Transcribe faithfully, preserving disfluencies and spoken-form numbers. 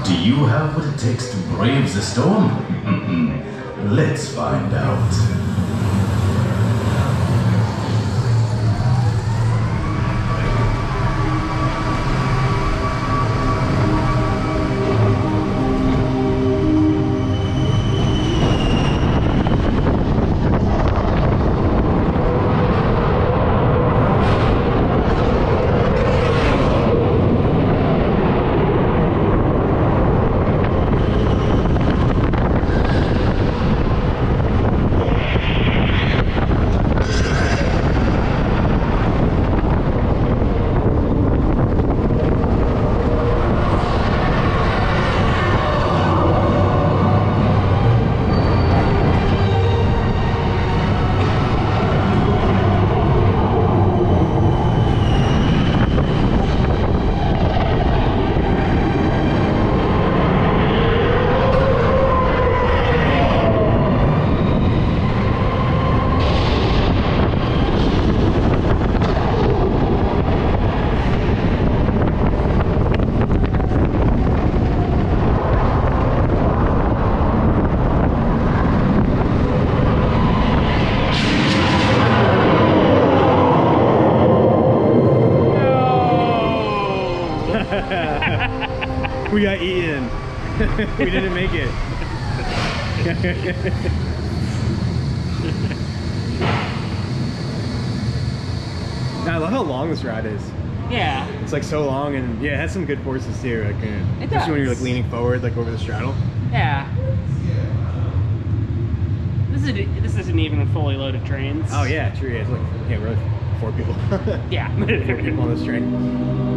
Do you have what it takes to brave the storm? Let's find out. We got eaten. We didn't make it. I love how long this ride is. Yeah. It's like so long, and yeah, it has some good forces too. Like, uh, it especially does. when you're like leaning forward, like over the straddle. Yeah. This is this isn't even fully loaded trains. Oh yeah, true. Yeah, it's like yeah, we're like four people. Yeah. Four people on this train.